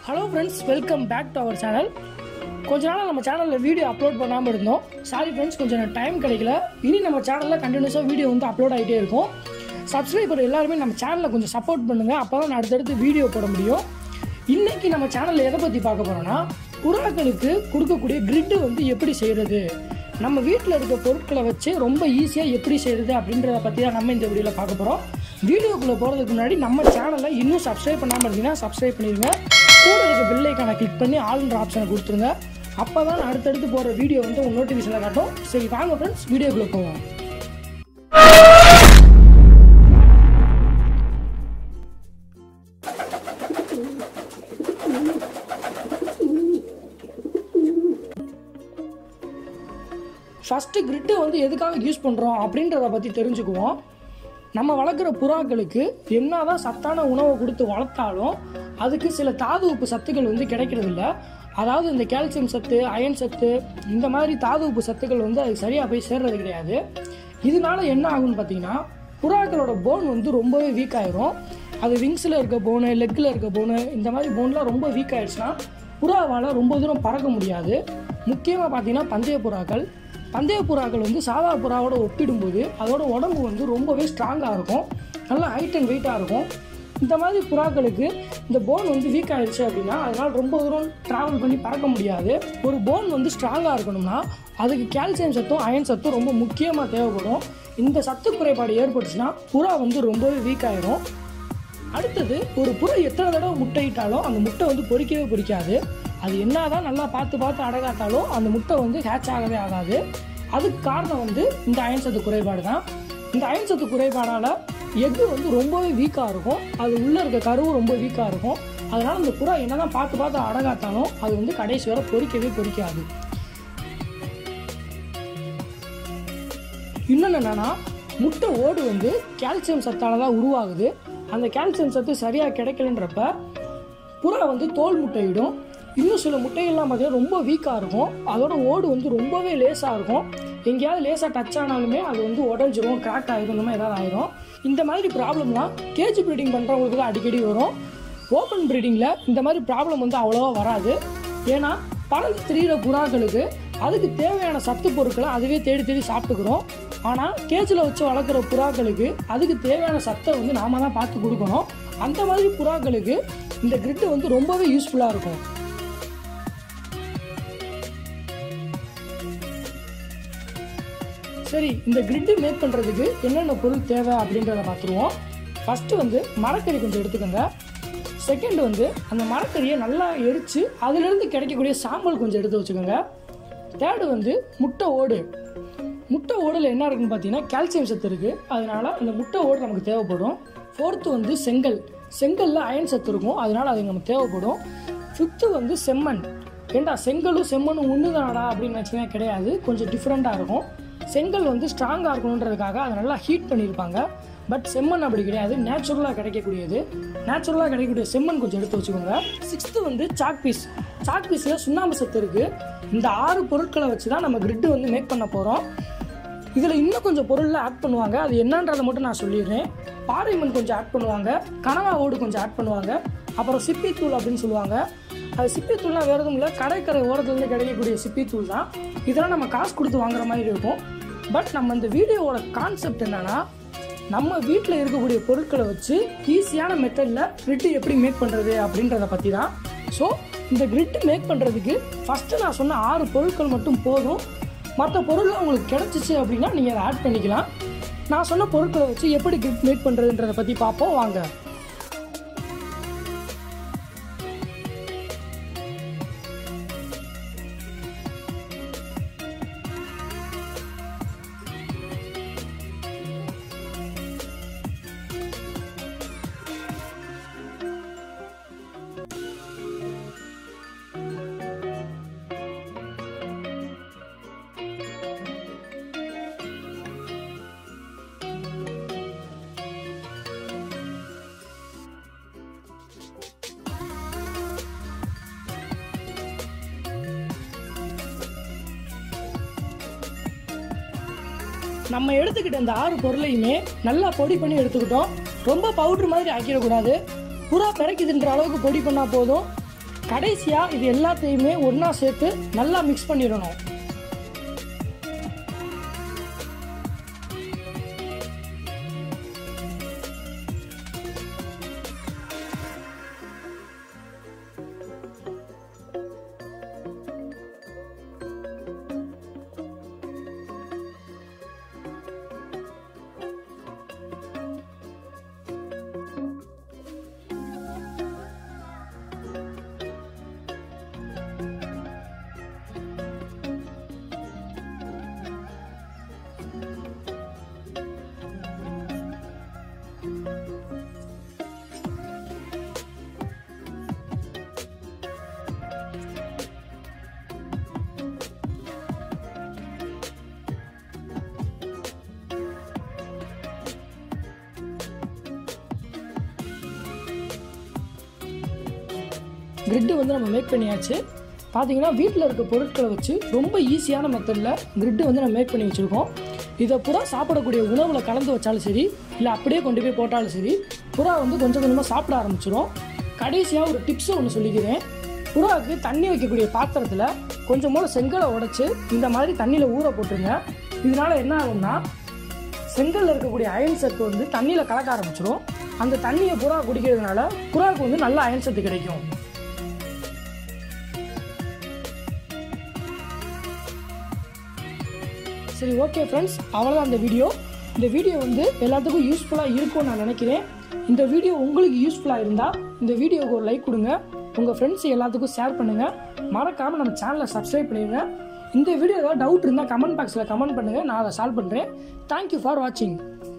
Hello friends, welcome back to our channel. கொஞ்ச நாள் நம்ம சேனலில் வீடியோ அப்லோட் பண்ணாமல் இருந்தோம். சாரி ஃப்ரெண்ட்ஸ், கொஞ்சம் டைம் கிடைக்கல. இனி நம்ம சேனலில் கண்டினியூஸாக வீடியோ வந்து அப்லோட் ஆகிட்டே இருக்கும். சப்ஸ்கிரைபர் எல்லாருமே நம்ம சேனலில் கொஞ்சம் சப்போர்ட் பண்ணுங்கள். அப்போ தான் அடுத்தடுத்து வீடியோ போட முடியும். இன்றைக்கி நம்ம சேனலில் எதை பற்றி பார்க்க போகிறோன்னா, புறாக்களுக்கு கொடுக்கக்கூடிய கிரிட்டு வந்து எப்படி செய்கிறது, நம்ம வீட்டில் இருக்க பொருட்களை வச்சு ரொம்ப ஈஸியாக எப்படி செய்கிறது அப்படின்றத பற்றி தான் நம்ம இந்த வீடியோவில் பார்க்க போகிறோம். வீடியோக்குள்ளே போகிறதுக்கு முன்னாடி நம்ம சேனலை இன்னும் சப்ஸ்கிரைப் பண்ணாமல் இருந்தீங்கன்னா சப்ஸ்கிரைப் பண்ணிடுங்க. கூட இருக்க பெல் ஐக்கானை கிளிக் பண்ணி ஆல்ன்ற ஆப்ஷனை கொடுத்துருங்க. அப்போ தான் அடுத்தடுத்து போகிற வீடியோ வந்து உங்கள் நோட்டிஃபிகேஷனில் காட்டும். சரி வாங்க ஃப்ரெண்ட்ஸ், வீடியோக்குள்ளே போவோம். ஃபஸ்ட்டு கிரிட்டை வந்து எதுக்காக யூஸ் பண்ணுறோம் அப்படின்றத பற்றி தெரிஞ்சுக்குவோம். நம்ம வளர்க்குற புறாக்களுக்கு என்ன தான் சத்தான உணவை கொடுத்து வளர்த்தாலும் அதுக்கு சில தாது உப்பு சத்துக்கள் வந்து கிடைக்கிறதில்ல. அதாவது இந்த கால்சியம் சத்து, அயன் சத்து, இந்த மாதிரி தாது உப்பு சத்துக்கள் வந்து அது சரியாக போய் சேர்றது கிடையாது. இதனால என்ன ஆகும்னு பார்த்தீங்கன்னா, புறாக்களோட போன் வந்து ரொம்பவே வீக் ஆயிரும். அது விங்ஸில் இருக்க போனு, லெக்கில் இருக்க போனு, இந்த மாதிரி போன்லாம் ரொம்ப வீக் ஆயிடுச்சுன்னா புறாவால் ரொம்ப தூரம் பறக்க முடியாது. முக்கியமாக பார்த்தீங்கன்னா பந்தய புறாக்கள் வந்து சாதா புறாவோட ஒப்பிடும்போது அதோட உடம்பு வந்து ரொம்பவே ஸ்ட்ராங்காக இருக்கும், நல்லா ஹைட் அண்ட் வெயிட்டாக இருக்கும். இந்த மாதிரி புறாக்களுக்கு இந்த போன் வந்து வீக் ஆகிடுச்சு அப்படின்னா அதனால் ரொம்ப தூரம் ட்ராவல் பண்ணி பறக்க முடியாது. ஒரு போன் வந்து ஸ்ட்ராங்காக இருக்கணும்னா அதுக்கு கால்சியம் சத்தும் அயன் சத்தும் ரொம்ப முக்கியமாக தேவைப்படும். இந்த சத்து குறைபாடு ஏற்பட்டுச்சுன்னா புறா வந்து ரொம்பவே வீக் ஆகிடும். அடுத்தது, ஒரு புறா எத்தனை தடவை முட்டையிட்டாலும் அந்த முட்டை வந்து பொரிக்கவே பொரிக்காது. அது என்ன தான் நல்லா பார்த்து அடகாத்தாலும் அந்த முட்டை வந்து ஹேட்ச் ஆகவே ஆகாது. அதுக்கு காரணம் வந்து இந்த அயன் சத்து குறைபாடு தான். இந்த அயன் சத்து குறைபாடால் எக்கு வந்து ரொம்பவே வீக்காக இருக்கும். அது உள்ளே இருக்க கருவும் ரொம்ப வீக்காக இருக்கும். அதனால் அந்த புறா என்ன தான் பார்த்து அடகாத்தாலும் அது வந்து கடைசி வரை பொரிக்கவே பொரிக்காது. இன்னொன்று என்னென்னா, முட்டை ஓடு வந்து கால்சியம் சத்தால் தான் உருவாகுது. அந்த கால்சியம் சத்து சரியாக கிடைக்கலன்றப்ப புறா வந்து தோல் முட்டையிடும். இன்னும் சில முட்டைகள்லாம் பார்த்தீங்கன்னா ரொம்ப வீக்காக இருக்கும். அதோட ஓடு வந்து ரொம்பவே லேசாக இருக்கும். எங்கேயாவது லேசாக டச் ஆனாலுமே அது வந்து உடஞ்சிரும், கிராக் ஆகிடும், இந்த மாதிரி ஏதாவது ஆயிரும். இந்த மாதிரி ப்ராப்ளம்லாம் கேஜ் ப்ரீடிங் பண்ணுறவங்களுக்கு தான் அடிக்கடி வரும். ஓப்பன் ப்ரீடிங்கில் இந்த மாதிரி ப்ராப்ளம் வந்து அவ்வளோவா வராது. ஏன்னா பறந்து திரிகிற புறாக்களுக்கு அதுக்கு தேவையான சத்து பொருட்களை அதுவே தேடி சாப்பிட்டுக்கிறோம். ஆனால் கேஜில் வச்சு வளர்க்குற புறாக்களுக்கு அதுக்கு தேவையான சத்தை வந்து நாம தான் பார்த்து கொடுக்கணும். அந்த மாதிரி புறாக்களுக்கு இந்த கிரிட்டு வந்து ரொம்பவே யூஸ்ஃபுல்லாக இருக்கும். சரி, இந்த கிரிட்டு மேக் பண்ணுறதுக்கு என்னென்ன பொருள் தேவை அப்படின்றத பார்த்துருவோம். ஃபஸ்ட்டு வந்து மரக்கறி கொஞ்சம் எடுத்துக்கோங்க. செகண்ட் வந்து அந்த மரக்கறியை நல்லா எரித்து அதிலிருந்து கிடைக்கக்கூடிய சாம்பல் கொஞ்சம் எடுத்து வச்சுக்கோங்க. தேர்டு வந்து முட்டை ஓடில் என்ன இருக்குன்னு பார்த்தீங்கன்னா கால்சியம் சத்து இருக்குது. அதனால் அந்த முட்டை ஓடு நமக்கு தேவைப்படும். ஃபோர்த்து வந்து செங்கலில் அயன் சத்து இருக்கும், அதனால் அது நமக்கு தேவைப்படும். ஃபிஃப்த்து வந்து செம்மண். ஏண்டா செங்கலும் செம்மண்ணும் ஒன்று தானடா அப்படின்னு நினச்சிங்கன்னா கிடையாது, கொஞ்சம் டிஃப்ரெண்ட்டாக இருக்கும். செங்கல் வந்து ஸ்ட்ராங்காக இருக்கணுன்றதுக்காக அதை நல்லா ஹீட் பண்ணியிருப்பாங்க. பட் செம்மண் அப்படி கிடையாது, நேச்சுரலாக கிடைக்கக்கூடிய செம்மண் கொஞ்சம் எடுத்து வச்சுக்கோங்க. சிக்ஸ்த்து வந்து சாக் பீஸில் சுண்ணாம்பு சத்து இருக்குது. இந்த 6 பொருட்களை வச்சு தான் நம்ம கிரிட்டு வந்து மேக் பண்ண போகிறோம். இதில் இன்னும் கொஞ்சம் பொருளில் ஆட் பண்ணுவாங்க, அது என்னன்றதை மட்டும் நான் சொல்லிடுறேன். பாறை மண் கொஞ்சம் ஆட் பண்ணுவாங்க, கனவா ஓடு கொஞ்சம் ஆட் பண்ணுவாங்க, அப்புறம் சிப்பித்தூள் அப்படின்னு சொல்லுவாங்க. அது சிப்பித்தூள்லாம் வேறு எதுவும் இல்லை, கடற்கரை ஓரத்துலேருந்து கிடைக்கக்கூடிய சிப்பித்தூள் தான். இதெல்லாம் நம்ம காசு கொடுத்து வாங்குற மாதிரி இருக்கும். பட் நம்ம இந்த வீடியோவோட கான்செப்ட் என்னன்னா, நம்ம வீட்டில் இருக்கக்கூடிய பொருட்களை வச்சு ஈஸியான மெத்தடில் கிரிட்டு எப்படி மேக் பண்ணுறது அப்படின்றத பற்றி தான். ஸோ இந்த கிரிட்டு மேக் பண்ணுறதுக்கு ஃபஸ்ட்டு நான் சொன்ன 6 பொருட்கள் மட்டும் போதும். மற்ற பொருள்லாம் உங்களுக்கு கிடச்சிச்சு அப்படின்னா நீங்கள் அதை ஆட் பண்ணிக்கலாம். நான் சொன்ன பொருட்களை வச்சு எப்படி கிரிட் மேக் பண்ணுறதுன்றதை பற்றி பார்ப்போம் வாங்க. நம்ம எடுத்துக்கிட்ட இந்த 6 பொருளையுமே நல்லா பொடி பண்ணி எடுத்துக்கிட்டோம். ரொம்ப பவுட்ரு மாதிரி ஆக்கிடக்கூடாது. புறா பிறக்குதுன்ற அளவுக்கு பொடி பண்ணால் போதும். கடைசியாக இது எல்லாத்தையுமே ஒன்றா சேர்த்து நல்லா மிக்ஸ் பண்ணிடணும். கிரிட்டு வந்து நம்ம மேக் பண்ணியாச்சு. பார்த்தீங்கன்னா வீட்டில் இருக்க பொருட்களை வச்சு ரொம்ப ஈஸியான மெத்தடில் கிரிட்டு வந்து நம்ம மேக் பண்ணி வச்சுருக்கோம். இதை புறா சாப்பிடக்கூடிய உணவில் கலந்து வச்சாலும் சரி, இல்லை அப்படியே கொண்டு போய் போட்டாலும் சரி, புறா வந்து கொஞ்சம் கொஞ்சமாக சாப்பிட ஆரம்பிச்சிடும். கடைசியாக ஒரு டிப்ஸை ஒன்று சொல்லிக்கிறேன். புறாவுக்கு தண்ணி வைக்கக்கூடிய பாத்திரத்தில் கொஞ்சம் போல செங்கலை உடைச்சி இந்த மாதிரி தண்ணியில் ஊற போட்டுருங்க. இதனால் என்ன ஆகும்னா செங்கலில் இருக்கக்கூடிய அயன் சத்து வந்து தண்ணியில் கலக்க ஆரம்பிச்சிடும். அந்த தண்ணியை புறா குடிக்கிறதுனால புறாவுக்கு வந்து நல்ல அயன் சத்து கிடைக்கும். சரி, ஓகே ஃப்ரெண்ட்ஸ், அவ்வளோதான் இந்த வீடியோ வந்து எல்லாத்துக்கும் யூஸ்ஃபுல்லாக இருக்கும்னு நான் நினைக்கிறேன். இந்த வீடியோ உங்களுக்கு யூஸ்ஃபுல்லாக இருந்தால் இந்த வீடியோவுக்கு ஒரு லைக் கொடுங்க, உங்கள் ஃப்ரெண்ட்ஸ் எல்லாத்துக்கும் ஷேர் பண்ணுங்கள், மறக்காமல் நம்ம சேனலை சப்ஸ்கிரைப் பண்ணிடுங்க. இந்த வீடியோ ஏதாவது டவுட் இருந்தால் கமெண்ட் பாக்ஸில் கமெண்ட் பண்ணுங்கள், நான் அதை சால்வ் பண்ணுறேன். தேங்க்யூ ஃபார் வாட்சிங்.